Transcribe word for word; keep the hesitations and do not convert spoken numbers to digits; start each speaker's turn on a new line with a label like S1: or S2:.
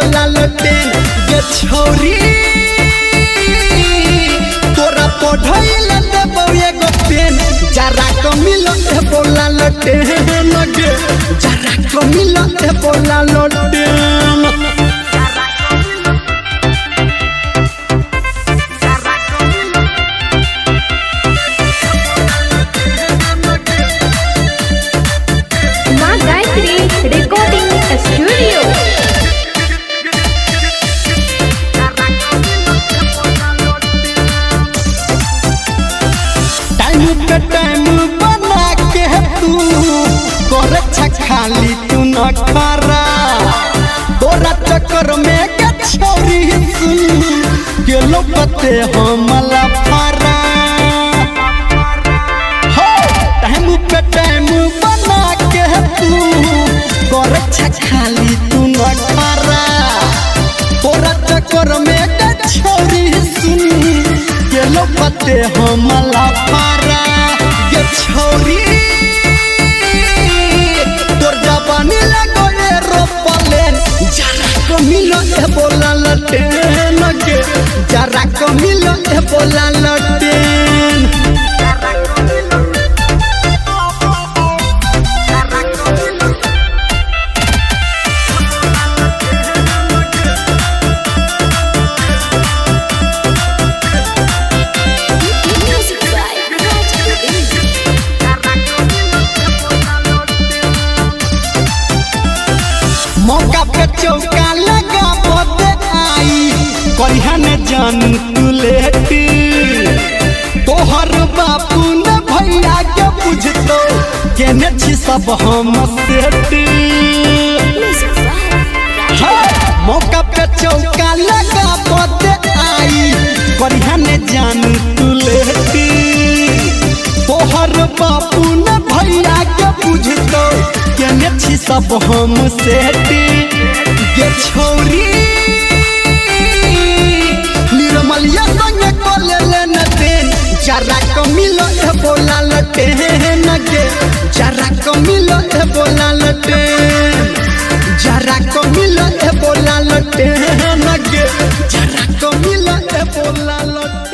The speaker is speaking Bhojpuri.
S1: बोला लटेन गे छोरी तोरा पढ़ाइल देबो एगो पेन जरा को मिलो ए बोला लटेन गे जरा को मिलो ए बोला लटेन
S2: रिकॉर्डिंग स्टूडियो
S1: टाइम पे टाइम बना के तू कर खाली तू न खरा तोरा चक्कर में के छोरी सुन के लोपते हमला फरा हो टाइम पे टाइम बना के तू कर खाली तू न खरा तोरा चक्कर में के छोरी सुन के लोपते हमला फरा ये छोरी तोर जवानी लगो ए रोपलेन जरा को मिलो ए बोला लटेन के जरा को मिलो ए बोला लटेन मौका पे चौका लगा बोते आई करिहा ने जान तू लेटी तोहर बापू ने भैया के बुझतो केने छी सब हम सेटी मौका पे चौका लगा बोते आई करिहा ने जान तू लेटी तोहर बापू ने भैया के बुझतो केने छी सब हम सेटी ये छोरी निर्मलिया संग को ले लेन देन जरा को मिलो ए बोला लटेन गे जरा को मिलो ए बोला लटेन जरा को मिलो ए बोला लटेन गे जरा को मिलो ए बोला लटेन।